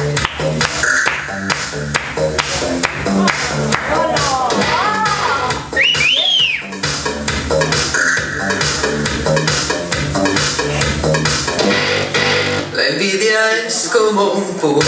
La envidia es como un puñal,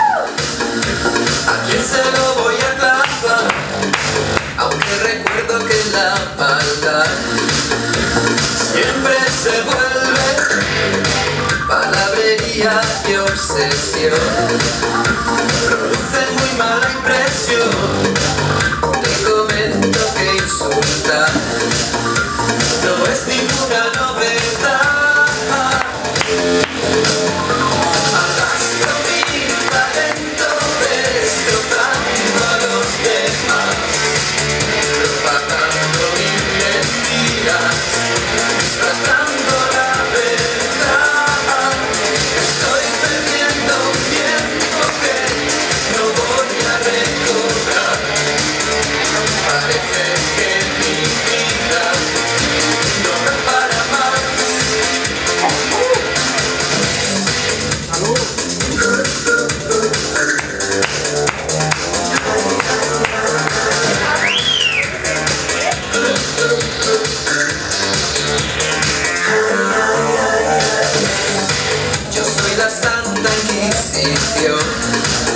¿a quién se lo voy a clavar? Aunque recuerdo que la maldad siempre se vuelve palabrería y obsesión. Produce muy mala impresión, te comento que insultar no es ninguna novedad. Arrastro mi talento destrozando a los demás, propagando mis mentiras, disfrazando la verdad. Estoy perdiendo un tiempo que no voy a recobrar. Parece que mi vida no me para más. Yo soy la Santa Inquisición.